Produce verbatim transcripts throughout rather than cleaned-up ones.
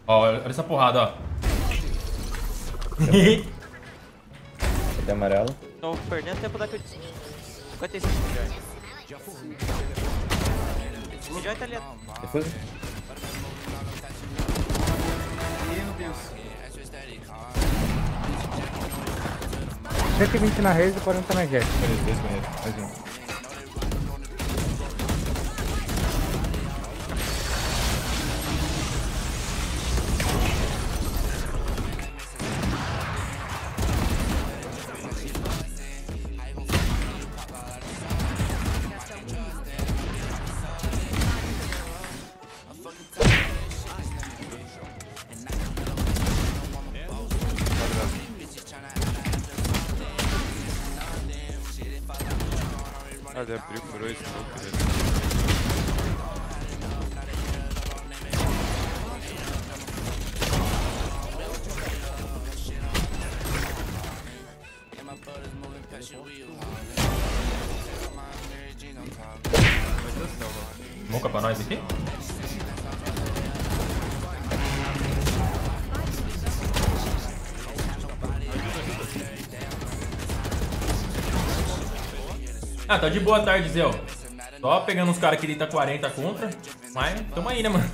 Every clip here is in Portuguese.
Ó, olha essa porrada, ó. Cadê amarelo? Tô perdendo tempo da que eu disse. cinquenta e cinco milhões. Milhões tá ali. Defusa? Meu Deus. cento e vinte na Raze e quarenta na Jet. Beleza, dois banheiros. Mais um. Ah, ele abriu por dois poucos ali. Moca pra nós aqui? Ah, tá de boa tarde, Zé. Só pegando uns caras que ele tá quarenta contra. Mas tamo aí, né, mano?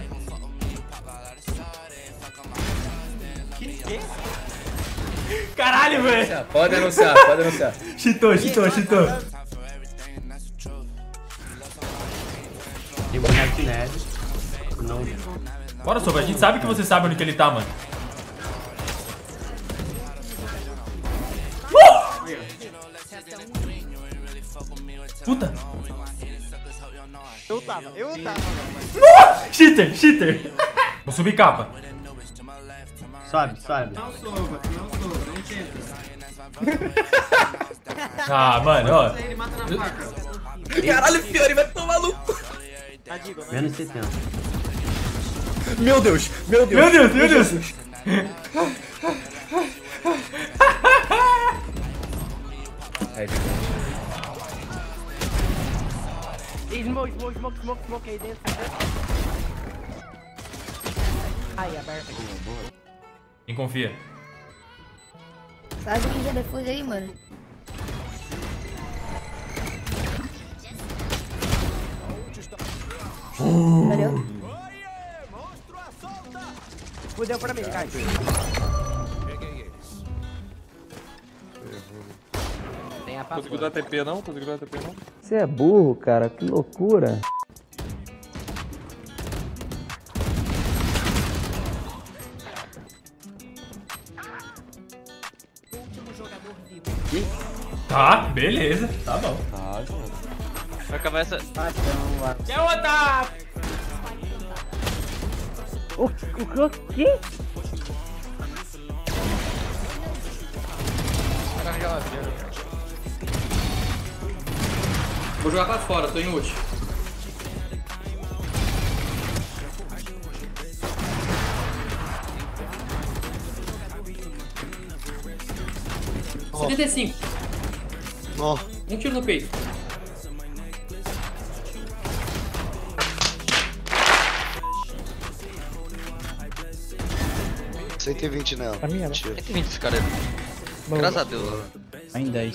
Caralho, velho! Pode anunciar, pode anunciar. Cheatou, cheatou, cheatou. Tem boneco de neve. Não. Bora, Soba, a gente sabe que você sabe onde que ele tá, mano. Uh! Puta! Eu tava, eu tava. Uh! Cheater, cheater! Vou subir capa. Sobe, sobe. Não sou, não sou, não tenta. Ah, mano, ó. Ele mata na faca. Caralho, Fiore, vai tomar no cu. Tá, digo, né? Menos setenta. Meu Deus, meu Deus. Meu Deus, meu Deus! É, Smoke, smoke, smoke, smoke, smoke aí dentro. Aí, aberta aqui. Quem confia? Faz o que já depois aí, mano. Valeu. Fudeu pra mim, cara. Tem a Conseguiu dar T P não? Conseguiu dar T P não? Você é burro, cara. Que loucura. Tá, beleza. Tá bom. Vai acabar essa. Quer outra? O, o, o que? Vou jogar pra fora, tô em ult. setenta e cinco. Ó, Um tiro no peito. cento e vinte nela. Pra mim, ela. Tiro. cento e vinte esse cara aí. Graças a Deus. Em dez.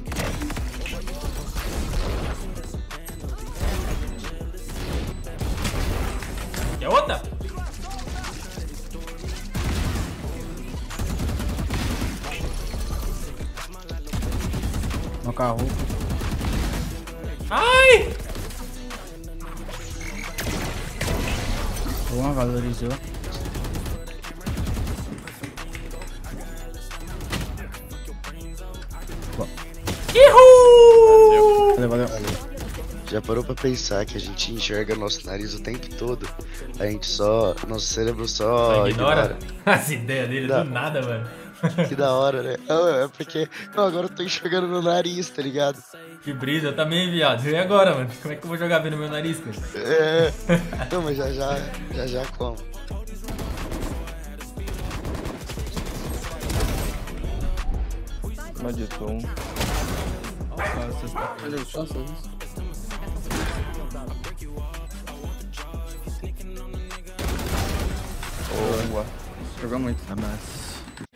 Quer outra? No carro. Ai! Boa, valorizou. Ihu! Valeu, valeu. Já parou pra pensar que a gente enxerga nosso nariz o tempo todo? A gente só. Nosso cérebro só, Só ignora ignora. as ideias dele Não. do nada, mano. Que da hora, né? Não, é porque. Não, agora eu tô enxergando no nariz, tá ligado? Que brisa, eu também, viado. E agora, mano? Como é que eu vou jogar bem no meu nariz, cara? É. Não, mas já já, já já como. Maldito um. Olha o chance. Jogou muito. Amasso.